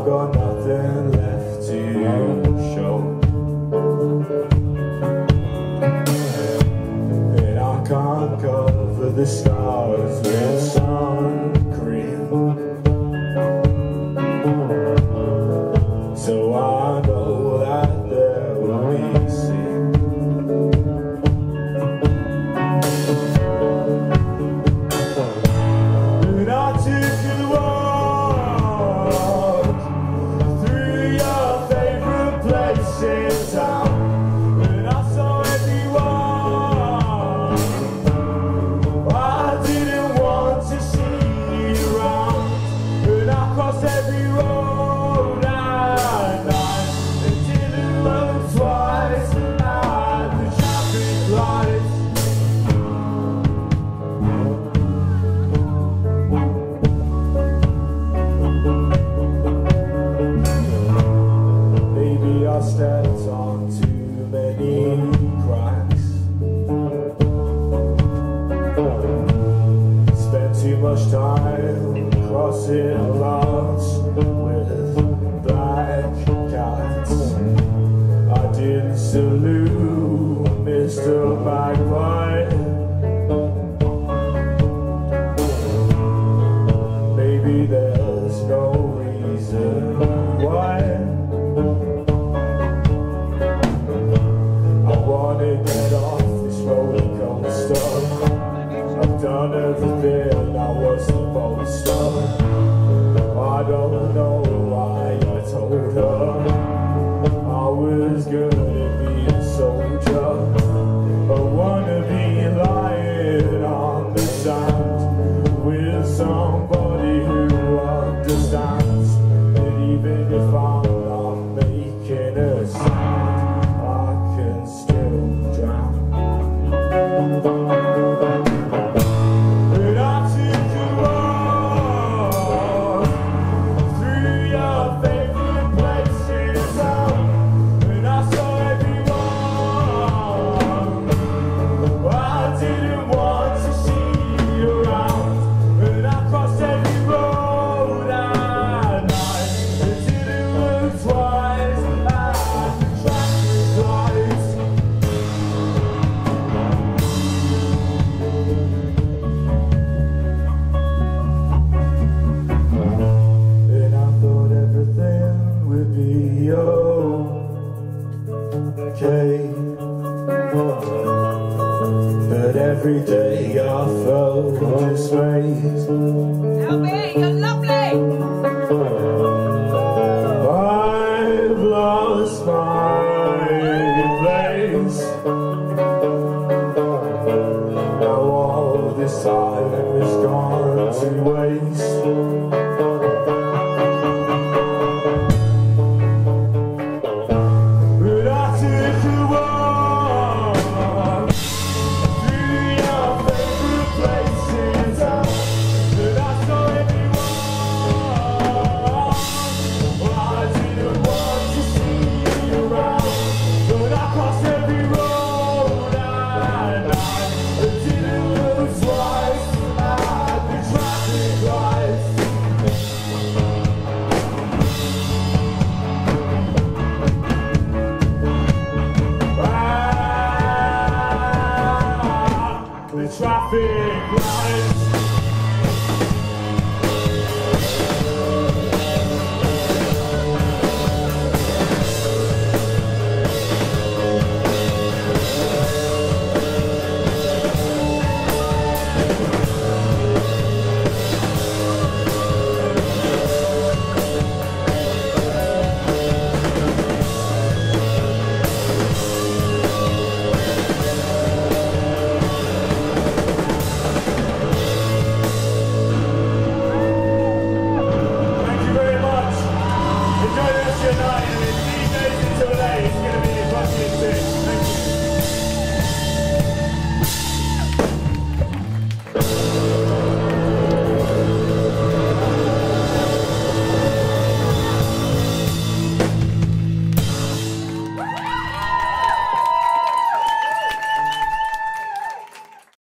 I've got nothing left to show. And I can't cover the scars with sun cream. So I know that there will be sin. And I took a walk through your favorite place in town, and I saw everyone I didn't want to see around, and I crossed every road at night and didn't look twice at the traffic lights. Maybe I stepped on too many cracks, spent too much time crossing paths with black cats. I didn't salute Mr. Magpie. Maybe there's no reason why. I wanna get off this roller coaster. I've done everything I was supposed to. I don't know why I told her I was gonna be a soldier. I wanna be lying on the sand with somebody who understands that even if I'm not making a sound, I can still drown. And I took a walk through your favorite place in town, and I saw everyone I didn't want to see around, and I crossed every road at night and didn't look twice at the traffic lights. And I thought everything would be okay, but every day I felt dismayed. Albie, you're lovely! I've lost my place. Now all this time is gone to waste. But I took a walk through your favorite place in town, and I saw everyone I didn't want to see around, but I crossed every road at night and didn't look twice at the traffic lights. The traffic lights. Thank you very much. Enjoy the rest of your night, and in DJs until late, it's going to be a fucking thing. Thank you.